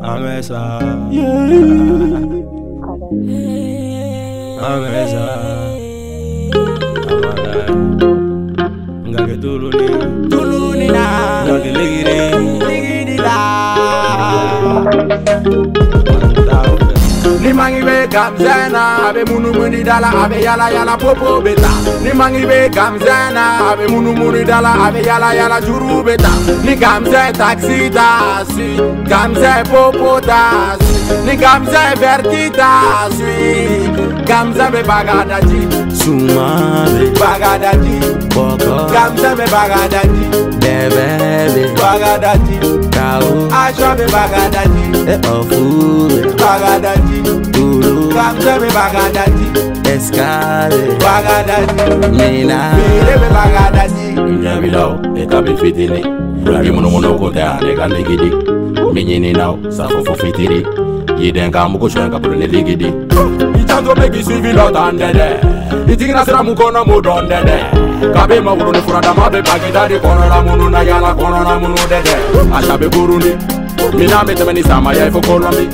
Amesa, Amesa, Ngake tuluni na, ngake ligiri la. Ni mangi be kamzena, abe muni dala, abe yala popo beta. Ni mangi be kamzena, abe muni dala, abe yala juru beta. Ni kamze taxi tasi, kamze popo tasi. Ni kamze verti tasi, kamze be bagadaji. Sumabe Bagadaji, Boko kamze be bagadaji. Bebe Bagadaji, Kau Asha be bagadaji. Ofu Bagadaji, Tulu kamze be bagadaji. Escale Bagadaji, Mina be bagadaji. Nyabilao, ekabe fitini. Rari mono kota, nega ligidi. Minyini now, safo fitiri. Yiden kamuko shwenka pulene ligidi. Itanzo begi suivi lotan dede. Itigina sira mukono mudon dede. Kabe mawuru ni furada mabe bagida di kono la munu na yala kono la munu dede. Ashabe buruni. Mina metemeni sama ya ifo kolombi.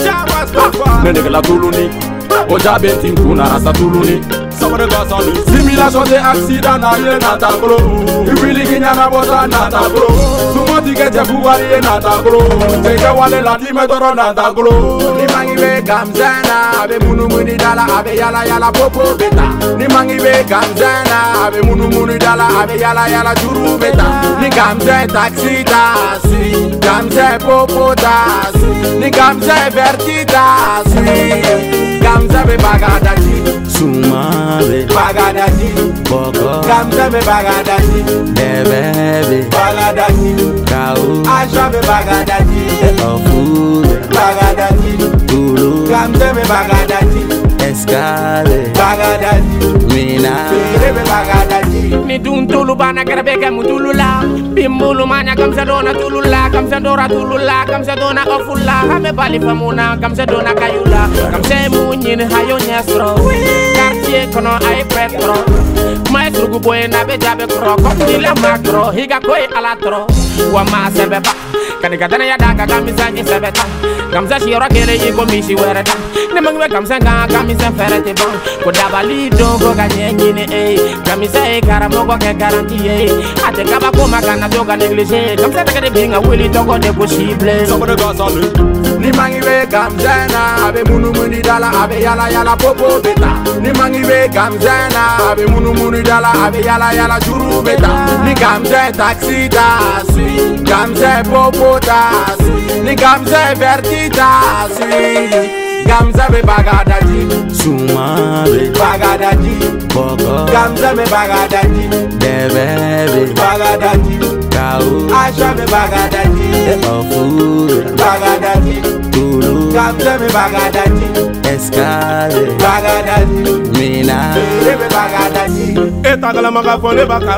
Nenege la tuluni. Oja benti nkuna rasa tuluni. Somebody got on simulation de accident na ye na tablo. Ibili kinyana bota na tablo. Sumoti ke jefuwari ye na tablo. Teke wale la di metoro na tablo. Ni mangi be kamzena, abe muni dala, abe yala popo beta. Ni mangi be kamzena, abe muni dala, abe yala juru beta. Ni kamze taxi tasi, kamze popo tasi. Ni kamze verti tasi, kamze be bagadaji. Sumabe Bagadaji, Boko kamze be bagadaji. Bebe Bagadaji, Kau Asha be bagadaji. Ofu Bagadaji, Tulu kamze be bagadaji. Escale Bagadaji, Mina be bagadaji. Ni tuntulu bana kerebeke mutulula. Bimbulu manya kamsa dona tulula, kamsa dora tulula, kamsa dona ofula. Hame bali famuna, kamsa dona kayula. Kamsa munyin hayo nyesro. Quartier kono ay petro. Maestro guboy na be jabe kro. Komdila makro, higa koy alatro. Wama sebeba. Kanikatana ya daga kamisa sebeta. Kamsa shiro kele yiko mishi wereta. Nemangwe kamsa nga kamisa ferete bon. Kodabali dogo ganyengine eh. Kamisa e karamogo ke garantie eh. Ate kaba koma kana doga neglige. Kamsa take de binga willy togo de possible. Somebody got on Ni mangi be kamzena, abe muni dala, abe yala popo beta. Ni mangi be kamzena, abe muni dala, abe yala juru beta. Ni kamze taxi tasi, kamze popo tasi. Ni kamze verti tasi, kamze be bagadaji. Sumabe Bagadaji, Boko kamze be bagadaji. Bebe Bagadaji, Kau Asha be bagadaji. Ofu Bagadaji, Tulu kamze be bagadaji. Escale Bagadaji, Mina be bagadaji. Etakalama ka fɔ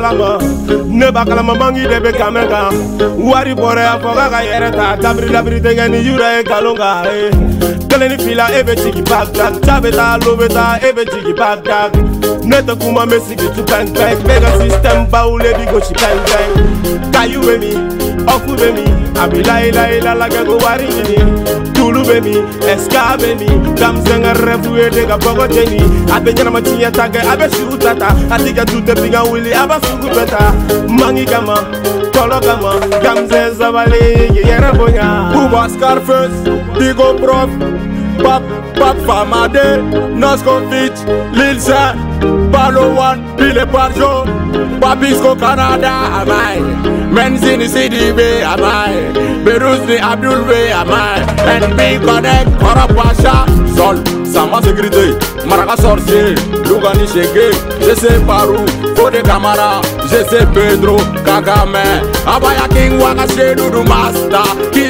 ne bakalama mangi de be kamega wari bɔrɛ a fɔ k'a ka yɛrɛ ta dabiri tɛgɛ ni yura ye galon kan kelen ni fila e be jigi Bagdad ja be taa lo be taa e be jigi Bagdad ne tɛ kuma n be sigi tu pɛnpɛn bɛ ka système baw le bi gosi pɛnpɛn kayu be min ɔfu be min a bi layila kɛ ko wari ɲini tulu be min ɛska be min denmisɛn ka rêve ye de ka bɔgɔ jeni a be ɲɛnama tiɲɛ ta kɛ a be siru ta ta a ti kɛ tu tɛ bin ka wuli a ba sugu bɛɛ ta mangi kama tɔlɔ kama denmisɛn sabali k'i yɛrɛ bonya. Bouba Scarface, Digo Prof, Pap Famade, Noscovitch, Lil Saint, Balo One, Pile Parjo, Babisco Canada, amai. Menzini CDB, amai. Berusni Abdul Bey, amai. NB Connect, Korapasha, Sol, Sama Sécurité, Maraka Sorcier, Lugani Shege, Jesse Paru, Fode Camara, Jesse Pedro, Kagame, Abaya King Waka Shedu Master,